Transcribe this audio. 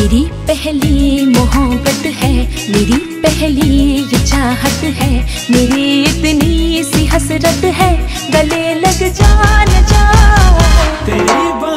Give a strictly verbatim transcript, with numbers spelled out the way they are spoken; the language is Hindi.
मेरी पहली मोहब्बत है, मेरी पहली ये चाहत है, मेरी इतनी सी हसरत है, गले लग जा न जा। तेरी